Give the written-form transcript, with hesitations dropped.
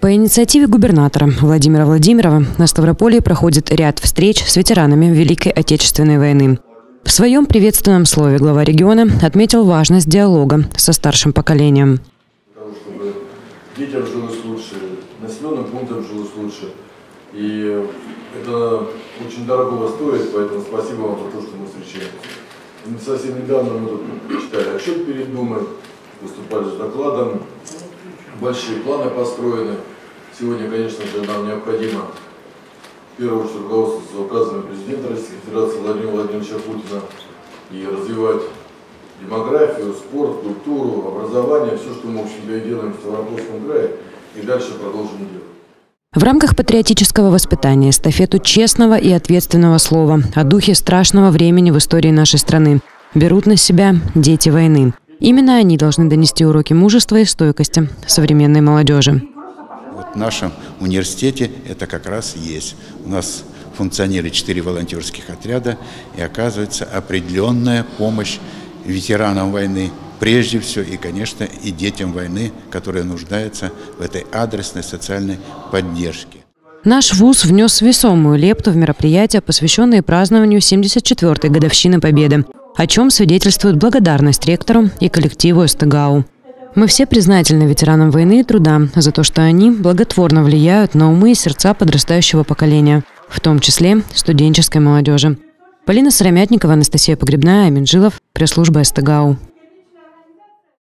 По инициативе губернатора Владимира Владимирова на Ставрополье проходит ряд встреч с ветеранами Великой Отечественной войны. В своем приветственном слове глава региона отметил важность диалога со старшим поколением. Чтобы детям жилось лучше, населенным пунктам жилось лучше. И это очень дорого стоит, поэтому спасибо вам за то, что мы встречаемся. Совсем недавно мы тут читали отчет перед Думой, выступали с докладом, большие планы построены. Сегодня, конечно же, нам необходимо в первую очередь руководствоваться указами президента Российской Федерации Владимира Владимировича Путина и развивать демографию, спорт, культуру, образование, все, что мы, в общем-то, и делаем в Ставропольском крае, и дальше продолжим делать. В рамках патриотического воспитания эстафету честного и ответственного слова о духе страшного времени в истории нашей страны берут на себя дети войны. Именно они должны донести уроки мужества и стойкости современной молодежи. В нашем университете это как раз есть. У нас функционирует 4 волонтерских отряда, и оказывается определенная помощь ветеранам войны, прежде всего, и, конечно, и детям войны, которые нуждаются в этой адресной социальной поддержке. Наш вуз внес весомую лепту в мероприятия, посвященные празднованию 74-й годовщины Победы, о чем свидетельствует благодарность ректору и коллективу СТГАУ. Мы все признательны ветеранам войны и труда за то, что они благотворно влияют на умы и сердца подрастающего поколения, в том числе студенческой молодежи. Полина Сыромятникова, Анастасия Погребная, Амин Жилов, пресс-служба СТГАУ.